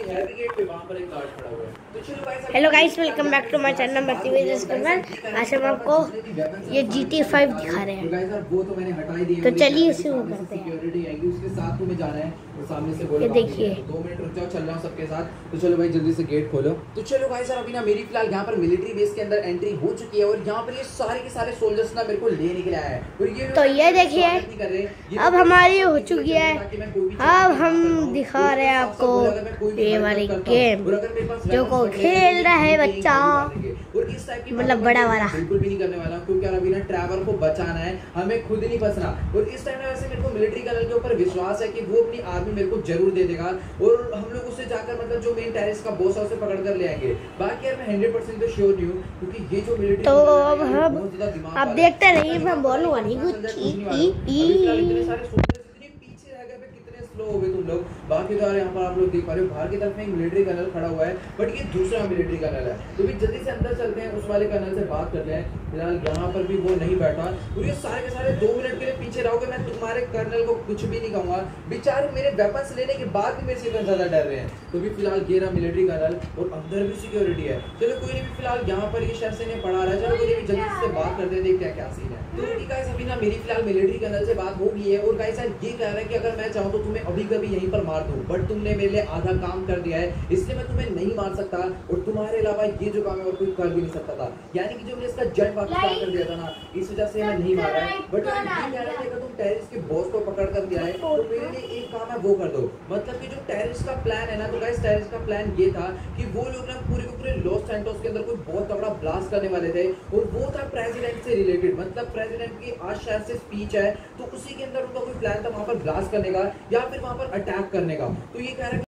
Hello guys, welcome back to my channel आज हम आपको ये GTA 5 दिखा रहे हैं। तो चलिए शुरू करते हैं। ये देखिए, 2 मिनट रुक जाओ, चल रहा हूं सबके साथ। तो चलो भाई जल्दी से गेट खोलो। तो चलो भाई सर, अभी ना मेरी फिलहाल यहाँ पर मिलिट्री बेस के अंदर एंट्री हो चुकी है और यहाँ पर ये सारे के सारे सोल्जर्स ना मेरे को लेने के लिए आए हैं। तो ये देखिए, अब हमारी हो चुकी है। अब हम दिखा रहे हैं आपको ये वाली गेम जो को खेल रहा है बच्चा, मतलब बड़ा वाला। बिल्कुल भी नहीं करने वाला क्योंकि अभी ना ट्रैवर को बचाना है, हमें खुद नहीं फंसना। और इस टाइम में वैसे मेरे को मिलिट्री कर्नल के ऊपर विश्वास है कि वो अपनी आर्मी मेरे को जरूर दे देगा और हम लोग उससे जाकर मतलब जो मेन टेररिस्ट का बॉस है उसे पकड़ कर ले आएंगे। बाकी यार मैं 100% तो श्योर नहीं हूँ क्योंकि ये जो मिलिट्री तो अब हम आप देखते रहिए, मैं बोलूँगा नहीं कुछ। स्लो हो गए तुम लोग। बाकी तो यहाँ पर आप लोग देख पा रहे हो बाहर की तरफ में एक मिलिट्री कर्नल खड़ा हुआ है, बट ये दूसरा मिलिट्री कर्नल है। तो भी जल्दी से अंदर चलते हैं, उस वाले कर्नल से बात करते हैं। फिलहाल यहाँ पर भी वो नहीं बैठा और ये सारे के सारे 2 मिनट के लिए पीछे रहोगे। मैं तुम्हारे कर्नल को कुछ भी नहीं कहूंगा, बेचारे मेरे वेपन्स लेने के बाद भी मेरे से इतना ज्यादा डर रहे हैं। तो भी फिलहाल ये रहा मिलिट्री कर्नल और अंदर भी सिक्योरिटी है। चलो कोई नहीं, फिलहाल यहाँ पर ये शहर से नहीं पढ़ा रहा है। चलो कोई भी जल्दी से बात करते हैं, देखते हैं क्या सीन है। तो गाइस अभी ना मेरी फिलहाल मिलिट्री कर्नल से बात हो गई है और गाइस ये कह रहा है कि अगर मैं चाहूँ तो तुम्हें अभी कभी यहीं पर मार दूं, बट तुमने मेरे लिए आधा काम कर दिया है, इसलिए मैं तुम्हें नहीं मार सकता और तुम्हारे अलावा ये जो काम है और कोई कर भी नहीं सकता था। यानी कि जो मैंने इसका जट वापस कर दिया था ना, इस वजह से मैं नहीं मारा है। बट ये कह रहा है कि तुम टेररिस्ट के बॉस को पकड़ कर दिया है तो मेरे लिए एक काम है वो कर दो। मतलब कि जो टेररिस्ट का प्लान है ना, तो गाइस टेररिस्ट का प्लान ये था कि वो लोग ना पूरे के पूरे लॉस सैंटोस के अंदर कोई बहुत तगड़ा ब्लास्ट करने वाले थे और वो था प्रेसिडेंट से रिलेटेड। मतलब प्रेसिडेंट की आज शायद से स्पीच है, तो उसी के अंदर उनका कोई प्लान था वहां पर ब्लास्ट करने का या फिर वहां पर अटैक करने का। तो ये कह रहा है